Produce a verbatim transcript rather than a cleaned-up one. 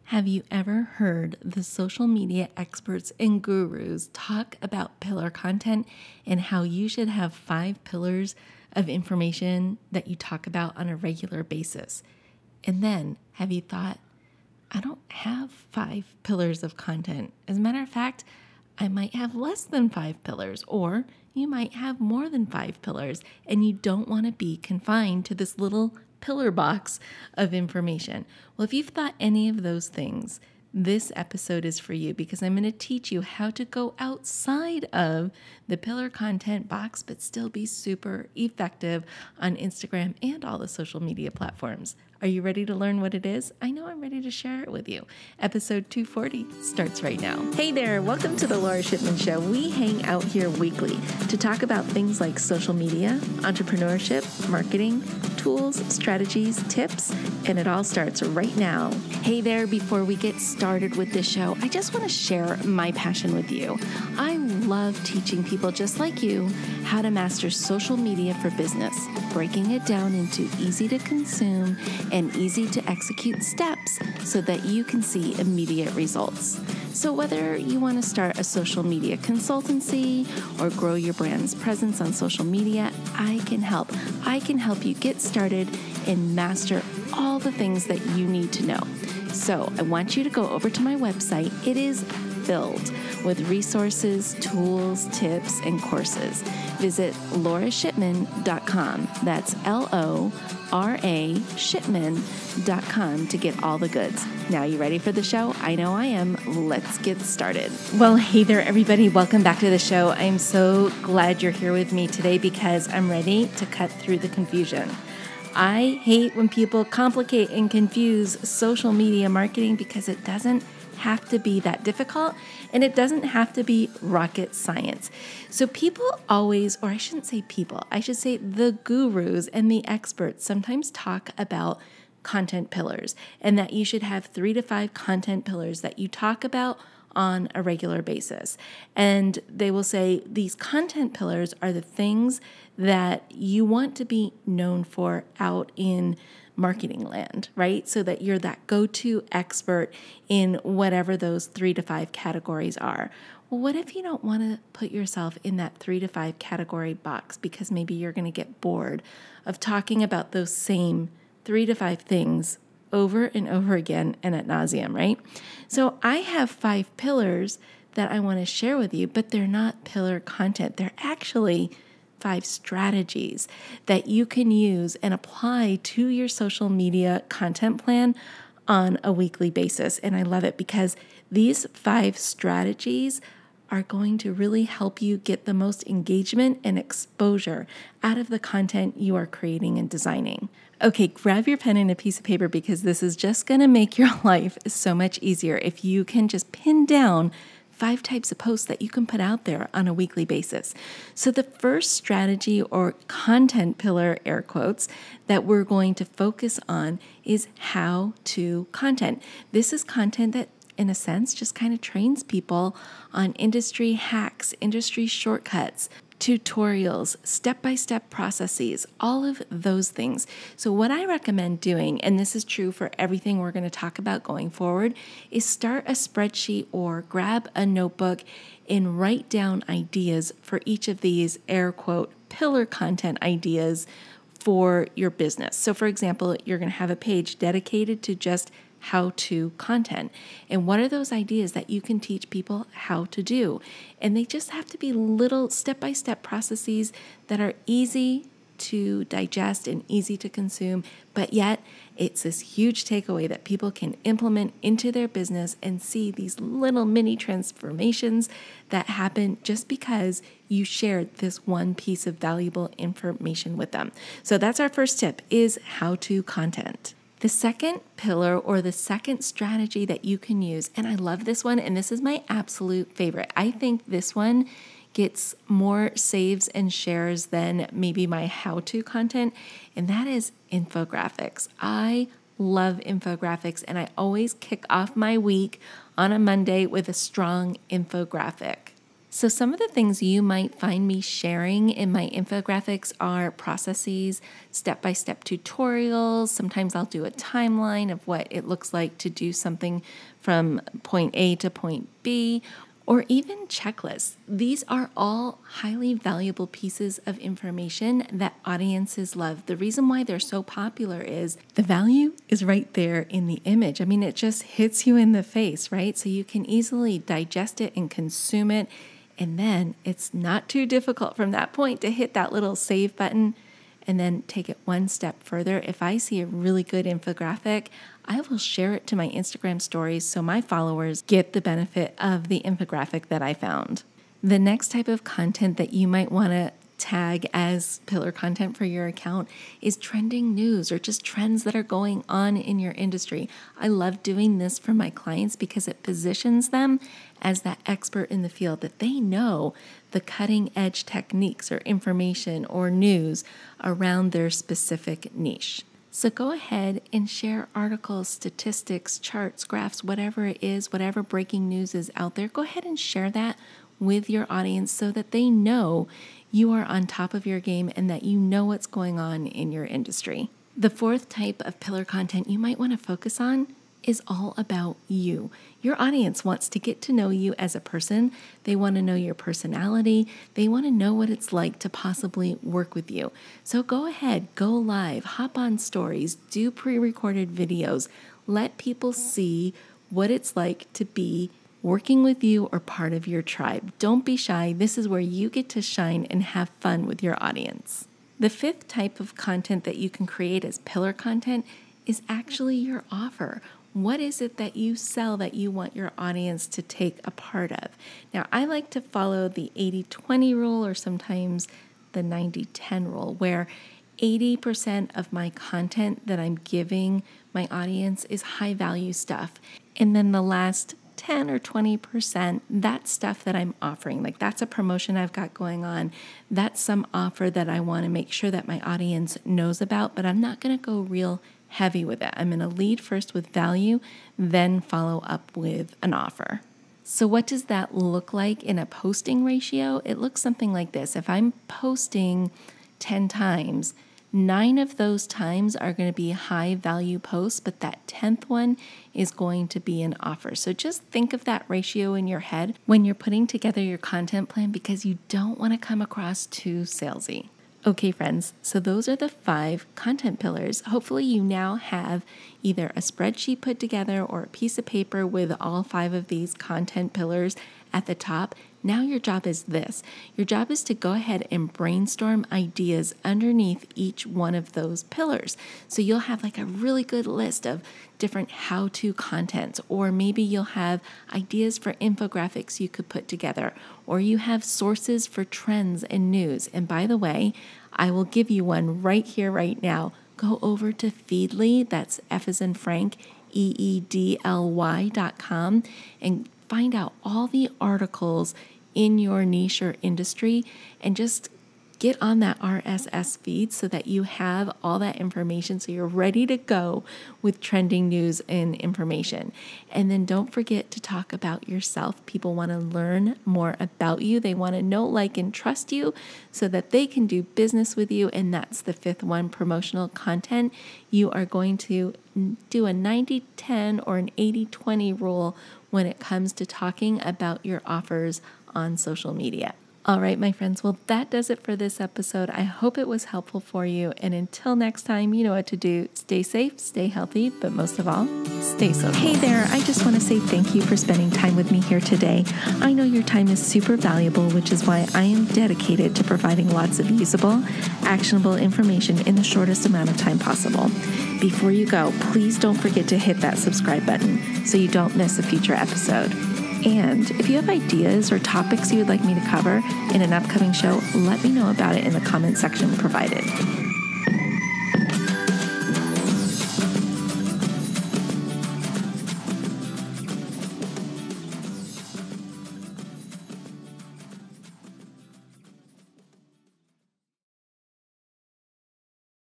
Have you ever heard the social media experts and gurus talk about pillar content and how you should have five pillars of information that you talk about on a regular basis? And then have you thought, I don't have five pillars of content. As a matter of fact, I might have less than five pillars, or you might have more than five pillars, and you don't want to be confined to this little pillar box of information. Well, if you've thought any of those things, this episode is for you because I'm going to teach you how to go outside of the pillar content box, but still be super effective on Instagram and all the social media platforms. Are you ready to learn what it is? I know I'm ready to share it with you. Episode two forty starts right now. Hey there, welcome to the Laura Shipman Show. We hang out here weekly to talk about things like social media, entrepreneurship, marketing, tools, strategies, tips, and it all starts right now. Hey there, before we get started with this show, I just want to share my passion with you. I love teaching people just like you how to master social media for business, breaking it down into easy to consume and easy to execute steps so that you can see immediate results. So whether you want to start a social media consultancy or grow your brand's presence on social media, I can help. I can help you get started and master all the things that you need to know. So I want you to go over to my website. It is filled with resources, tools, tips, and courses. Visit laura shipman dot com. That's L O R A shipman dot com to get all the goods. Now, you ready for the show? I know I am. Let's get started. Well, hey there, everybody. Welcome back to the show. I'm so glad you're here with me today because I'm ready to cut through the confusion. I hate when people complicate and confuse social media marketing because it doesn't have to be that difficult and it doesn't have to be rocket science. So people always, or I shouldn't say people, I should say the gurus and the experts sometimes talk about content pillars and that you should have three to five content pillars that you talk about on a regular basis. And they will say these content pillars are the things that you want to be known for out in marketing land, right? So that you're that go-to expert in whatever those three to five categories are. Well, what if you don't want to put yourself in that three to five category box because maybe you're going to get bored of talking about those same three to five things over and over again and ad nauseum, right? So I have five pillars that I want to share with you, but they're not pillar content. They're actually five strategies that you can use and apply to your social media content plan on a weekly basis. And I love it because these five strategies are going to really help you get the most engagement and exposure out of the content you are creating and designing. Okay, grab your pen and a piece of paper because this is just going to make your life so much easier if you can just pin down five types of posts that you can put out there on a weekly basis. So the first strategy or content pillar, air quotes, that we're going to focus on is how to content. This is content that, in a sense, just kind of trains people on industry hacks, industry shortcuts, tutorials, step-by-step processes, all of those things. So what I recommend doing, and this is true for everything we're going to talk about going forward, is start a spreadsheet or grab a notebook and write down ideas for each of these air quote pillar content ideas for your business. So for example, you're going to have a page dedicated to just how to content. And what are those ideas that you can teach people how to do? And they just have to be little step-by-step processes that are easy to digest and easy to consume, but yet it's this huge takeaway that people can implement into their business and see these little mini transformations that happen just because you shared this one piece of valuable information with them. So that's our first tip, is how to content. The second pillar or the second strategy that you can use, and I love this one, and this is my absolute favorite. I think this one gets more saves and shares than maybe my how-to content, and that is infographics. I love infographics, and I always kick off my week on a Monday with a strong infographic. So some of the things you might find me sharing in my infographics are processes, step-by-step tutorials. Sometimes I'll do a timeline of what it looks like to do something from point A to point B, or even checklists. These are all highly valuable pieces of information that audiences love. The reason why they're so popular is the value is right there in the image. I mean, it just hits you in the face, right? So you can easily digest it and consume it. And then it's not too difficult from that point to hit that little save button and then take it one step further. If I see a really good infographic, I will share it to my Instagram stories so my followers get the benefit of the infographic that I found. The next type of content that you might want to tag as pillar content for your account is trending news or just trends that are going on in your industry. I love doing this for my clients because it positions them as that expert in the field, that they know the cutting edge techniques or information or news around their specific niche. So go ahead and share articles, statistics, charts, graphs, whatever it is, whatever breaking news is out there. Go ahead and share that with your audience so that they know you are on top of your game and that you know what's going on in your industry. The fourth type of pillar content you might want to focus on is all about you. Your audience wants to get to know you as a person. They want to know your personality. They want to know what it's like to possibly work with you. So go ahead, go live, hop on stories, do pre-recorded videos. Let people see what it's like to be working with you or part of your tribe. Don't be shy. This is where you get to shine and have fun with your audience. The fifth type of content that you can create as pillar content is actually your offer. What is it that you sell that you want your audience to take a part of? Now, I like to follow the eighty twenty rule or sometimes the ninety ten rule, where eighty percent of my content that I'm giving my audience is high value stuff. And then the last ten or twenty percent, that's stuff that I'm offering. Like that's a promotion I've got going on. That's some offer that I want to make sure that my audience knows about, but I'm not going to go real heavy with it. I'm going to lead first with value, then follow up with an offer. So what does that look like in a posting ratio? It looks something like this. If I'm posting ten times, nine of those times are going to be high value posts, but that tenth one is going to be an offer. So just think of that ratio in your head when you're putting together your content plan, because you don't want to come across too salesy. Okay, friends, so those are the five content pillars. Hopefully you now have either a spreadsheet put together or a piece of paper with all five of these content pillars at the top. Now your job is this. Your job is to go ahead and brainstorm ideas underneath each one of those pillars. So you'll have like a really good list of different how-to contents, or maybe you'll have ideas for infographics you could put together, or you have sources for trends and news. And by the way, I will give you one right here, right now. Go over to Feedly, that's F as in Frank, E E D L Y dot com, and find out all the articles in your niche or industry and just get on that R S S feed so that you have all that information so you're ready to go with trending news and information. And then don't forget to talk about yourself. People want to learn more about you. They want to know, like, and trust you so that they can do business with you. And that's the fifth one, promotional content. You are going to do a ninety ten or an eighty twenty rule when it comes to talking about your offers on social media. All right, my friends, well, that does it for this episode. I hope it was helpful for you. And until next time, you know what to do. Stay safe, stay healthy, but most of all, stay social. Hey there, I just want to say thank you for spending time with me here today. I know your time is super valuable, which is why I am dedicated to providing lots of usable, actionable information in the shortest amount of time possible. Before you go, please don't forget to hit that subscribe button so you don't miss a future episode. And if you have ideas or topics you would like me to cover in an upcoming show, let me know about it in the comment section provided.